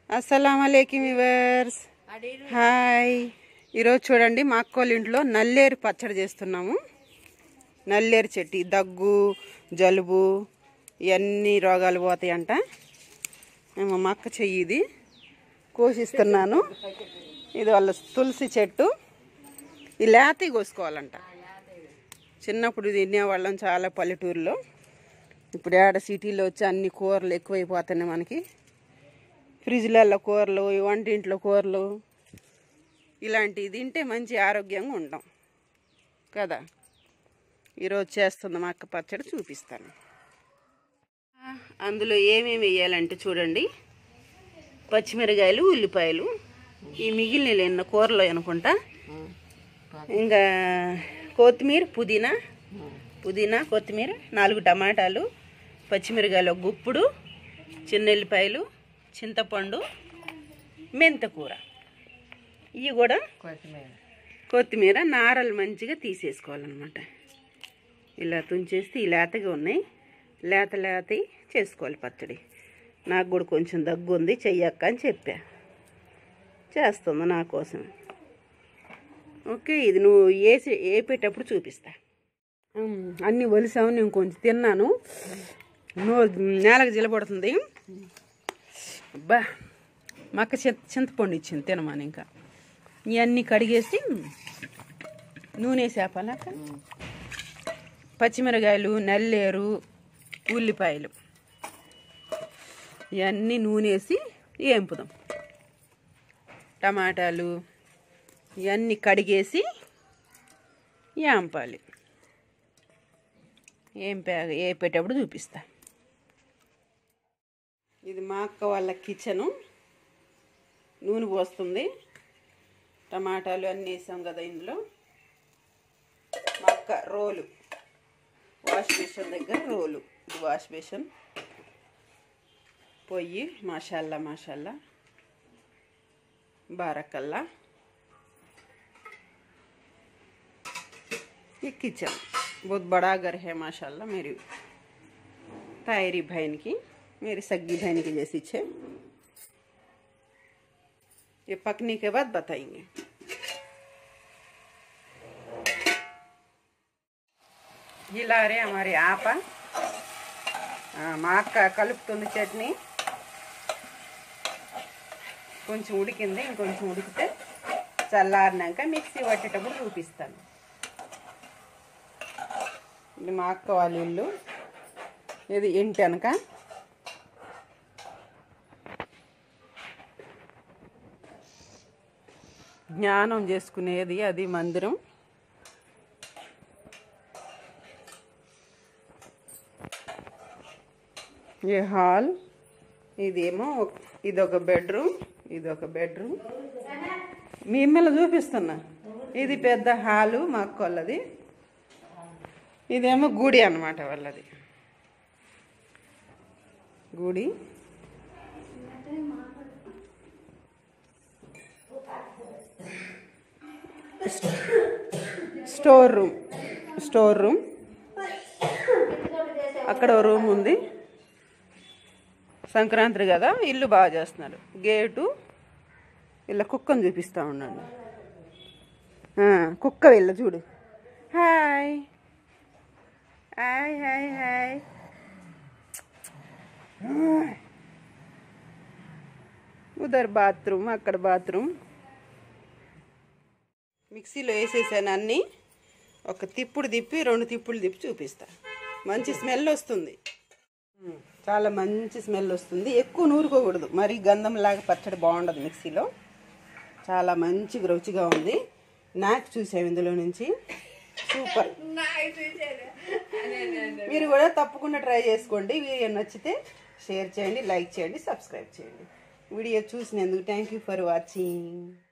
అస్సలాముఅలైకుం viewers, hi. ఈరోజు చూడండి, మా అక్కోళ్ళ ఇంట్లో నల్లేరు పచ్చడి చేస్తున్నాము. నల్లేరు చెట్టు దగ్గు, జలుబు ఇవన్నీ రోగాలు పోతాయంట. మా అక్క చెయ్యి ఇది కోసిస్తున్నాను. ఇది వాళ్ళ తులసి చెట్టు. ఈ లేత కోసుకోవాలంట. చిన్నప్పుడు తినేవాళ్ళం చాలా పల్లెటూరులో. ఇప్పుడు ఏడ సిటీలో వచ్చి అన్ని కూరలు ఎక్కువైపోతున్నాయి మనకి. ఫ్రిడ్జ్లలో కూరలు, వంటింట్లో కూరలు ఇలాంటివి తింటే మంచి ఆరోగ్యంగా ఉంటాం కదా. ఈరోజు చేస్తుంది మా అక్క పచ్చడి, చూపిస్తాను. అందులో ఏమేమి వేయాలంటే చూడండి, పచ్చిమిరకాయలు, ఉల్లిపాయలు, ఈ మిగిలిన ఎన్న కూరలో అనుకుంటా, ఇంకా కొత్తిమీర, పుదీనా కొత్తిమీర, 4 టమాటాలు, పచ్చిమిరకాయలు, గుప్పుడు, చిన్న ఎల్లిపాయలు, చింతపండు, మెంతకూర. ఇవి కూడా కొత్తిమీర నారలు మంచిగా తీసేసుకోవాలన్నమాట. ఇలా తుంచేస్తే ఈ లేతగా ఉన్నాయి, లేత చేసుకోవాలి పచ్చడి. నాకు కూడా కొంచెం దగ్గు ఉంది, చెయ్యక్క అని చెప్పా. చేస్తుంది నా కోసం. ఓకే, ఇది నువ్వు వేపేటప్పుడు చూపిస్తా. అన్నీ ఒలిసాము. నేను కొంచెం తిన్నాను, నేలకు జిలబడుతుంది. అబ్బా, మా అక్క చింతపండు ఇచ్చింది తినమని. ఇంకా ఇవన్నీ కడిగేసి నూనె వేసేపాలక, పచ్చిమిరకాయలు, నల్లేరు, ఉల్లిపాయలు ఇవన్నీ నూనె వేసి వేంపుదాం. టమాటాలు ఇవన్నీ కడిగేసి వేంపాలి. వేపేటప్పుడు చూపిస్తా. ఇది మా అక్క వాళ్ళ కిచెను. నూనె పోస్తుంది, టమాటాలు అన్నీ వేసాం కదా ఇందులో. మా అక్క రోలు, వాష్ బేషన్ దగ్గర రోలు. ఇది వాష్ బేషన్. పొయ్యి మాషాల్లా బారకల్లా. ये किचन बहुत बड़ा घर है माशाल्लाह. मेरी तायरी बहन की, मेरी सगी बहन की जैसी छे. ये पकने के बाद बताएंगे. हिला रहे हमारे आपा. మా అక్క కలుపుతుంది చట్నీ. కొంచెం ఉడికింది, ఇంకొంచెం ఉడికితే చల్లారినాక మిక్సీ పట్టేటప్పుడు చూపిస్తాను. ఇది మా అక్క వాళ్ళ ఇల్లు. ఇది ఇంటి వెనక. జ్ఞానం చేసుకునేది అది మందిరం. ఈ హాల్. ఇదేమో ఇదొక బెడ్రూమ్, ఇదొక బెడ్రూమ్. మీ ఇమ్మలు చూపిస్తున్నా. ఇది పెద్ద హాలు మా అక్క వాళ్ళది. ఇదేమో గుడి అన్నమాట వాళ్ళది. గుడి. Store room. అక్కడ ఓ రూమ్ ఉంది. సంక్రాంతి కదా, ఇల్లు బాగా చేస్తున్నారు. గేటు. ఇలా కుక్కను చూపిస్తూ ఉన్నాను. కుక్క వెళ్ళ చూడు. Hi hi hi hi. ఉదర్ బాత్రూమ్, అక్కడ బాత్రూమ్. మిక్సీలో వేసేసాను అన్నీ. ఒక తిప్పుడు తిప్పి 2 తిప్పులు తిప్పి చూపిస్తా. మంచి స్మెల్ వస్తుంది, చాలా మంచి స్మెల్ వస్తుంది. ఎక్కువ నూరుకోకూడదు, మరి గంధంలాగా పచ్చడి బాగుండదు మిక్సీలో. చాలా మంచి రుచిగా ఉంది. నాకు చూసాము ఇందులో నుంచి. సూపర్. మీరు కూడా తప్పకుండా ట్రై చేసుకోండి. వీడియో నచ్చితే షేర్ చేయండి, లైక్ చేయండి, సబ్స్క్రైబ్ చేయండి. వీడియో చూసినందుకు థ్యాంక్ యూ ఫర్ వాచింగ్.